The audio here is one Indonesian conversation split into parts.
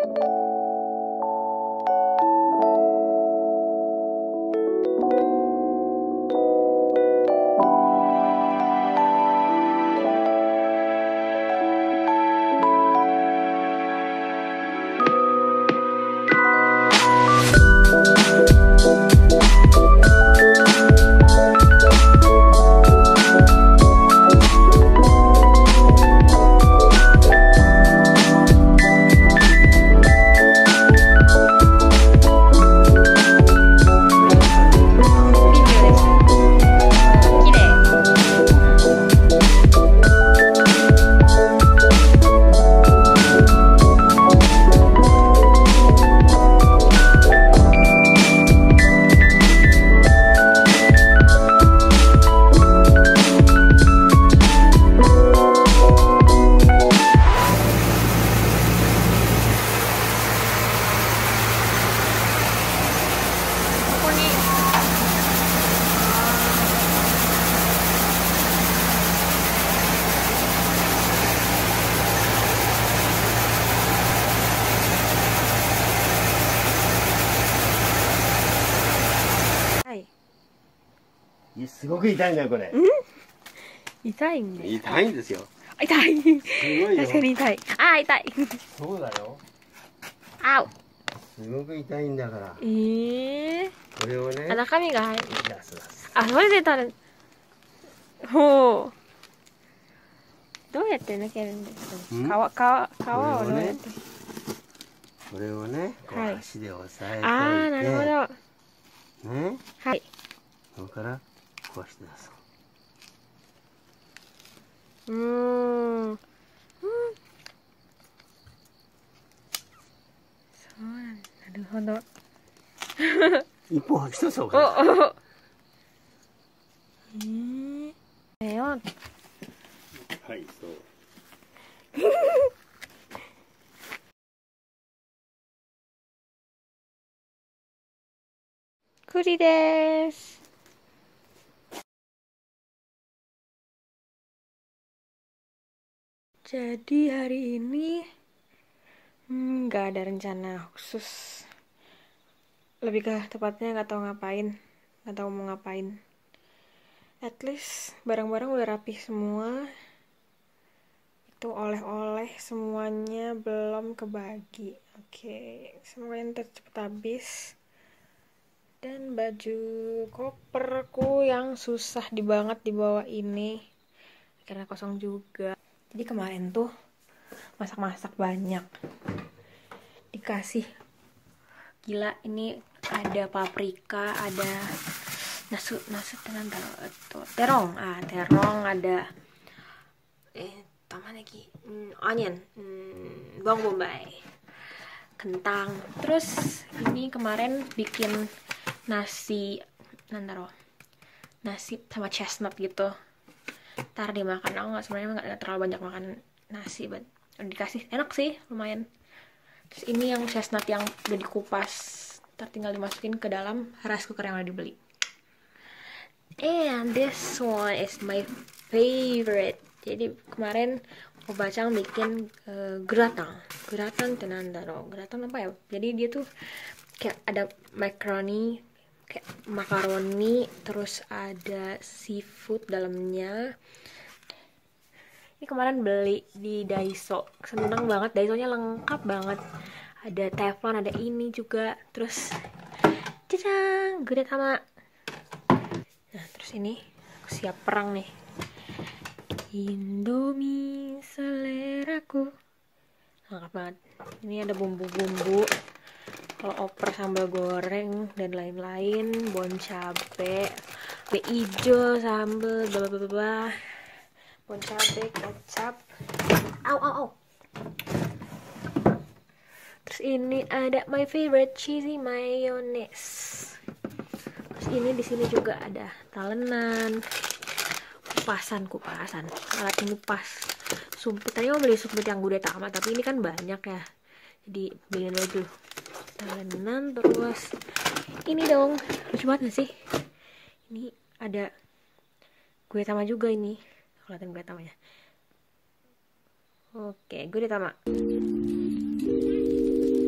すごく痛いんだよこれ。 痛いんだよ。 痛いんですよ。 痛い。 すごいよ。 確かに痛い。あー、痛い。 そうだよ。 あう。 すごく痛いんだから。これをね。 中身が入る。 出す。 あ、それで垂れる。ほう。どうやって抜けるんですか。皮をどうやって。 これをね、こう足で押さえておいて。 ああ、なるほど。 ね。 はい。 それからこうして出す。 そうなんだ。なるほど。 一本一つ置かない。はい、そう。 栗です。Jadi hari ini nggak ada rencana khusus. Lebih ke tepatnya nggak tahu ngapain, nggak tahu mau ngapain. At least barang-barang udah rapi semua. Itu oleh-oleh semuanya belum kebagi. Oke, semuanya cepet habis. Dan baju koperku yang susah banget dibawa ini karena kosong juga. Jadi kemarin tuh masak-masak banyak, dikasih gila. Ini ada paprika, ada nasu terong, terong, ada tambah lagi onion, bawang bombay, kentang. Terus ini kemarin bikin nasi sama chestnut gitu. Ntar dimakan. Aku sebenarnya nggak terlalu banyak makan nasi, but dikasih enak sih, lumayan. Terus ini yang chestnut yang udah dikupas, ntar tinggal dimasukin ke dalam rice cooker yang udah dibeli. And this one is my favorite. Jadi kemarin Obacang bikin gratin apa ya? Jadi dia tuh kayak ada macaroni, kayak makaroni, terus ada seafood dalamnya. Ini kemarin beli di Daiso, seneng banget. Daisonya lengkap banget, ada teflon, ada ini juga. Terus jajang, gede sama. Nah terus ini aku siap perang nih. Indomie seleraku, lengkap banget. Ini ada bumbu-bumbu, kalau oper sambal goreng dan lain-lain, bon cabe, hijau, sambal, bla bon cabe, kecap. Terus ini ada my favorite cheesy mayonnaise. Terus ini di sini juga ada talenan, kupasan, alat ngupas, sumpit. Tadi mau beli sumpit yang gede tamat, tapi ini kan banyak ya, jadi beliin aja dulu talenan. Terus ini dong, lucu banget gak sih? Ini ada gudetama juga, ini kelihatan gudetamanya. Oke, gudetama.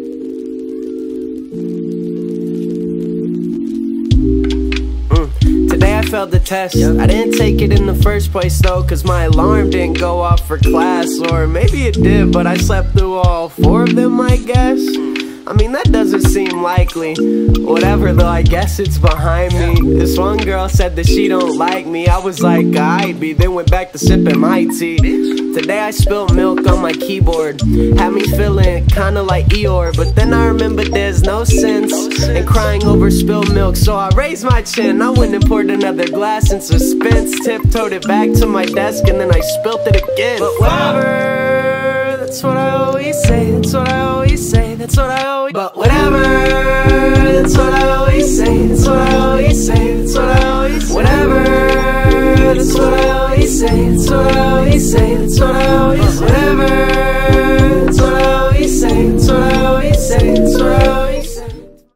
I failed the test. I didn't take it in the first place though, cause my alarm didn't go off for class. Or maybe it did, but I slept through all 4 of them, I guess. I mean, that doesn't seem likely. Whatever though, I guess it's behind me. This one girl said that she don't like me. I was like, I'd be, then went back to sipping my tea. Today I spilled milk on my keyboard. Had me feeling kinda like Eeyore. But then I remembered there's no sense in crying over spilled milk. So I raised my chin, I went and poured another glass in suspense. Tiptoed it back to my desk and then I spilt it again. But whatever, that's what I always say. That's what I always say. That's what I always. But whatever, that's what I always say. That's what I always say. That's what I always. Whatever, that's what I always say. That's what I always say. That's what I always. Whatever, that's what I always say. That's what I always say. That's what I always say.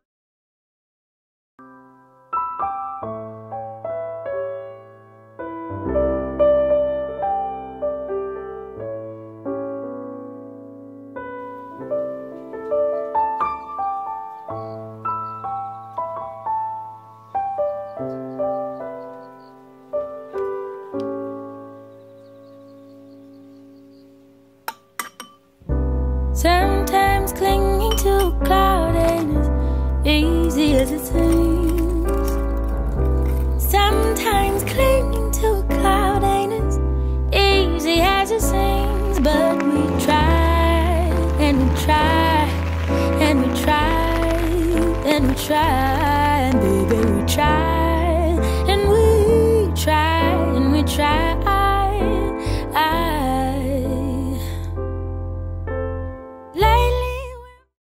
Sometimes clinging to a cloud ain't as easy as it seems. Sometimes clinging to a cloud ain't as easy as it seems. But we try, and we try, and we try, and we try, and baby we try.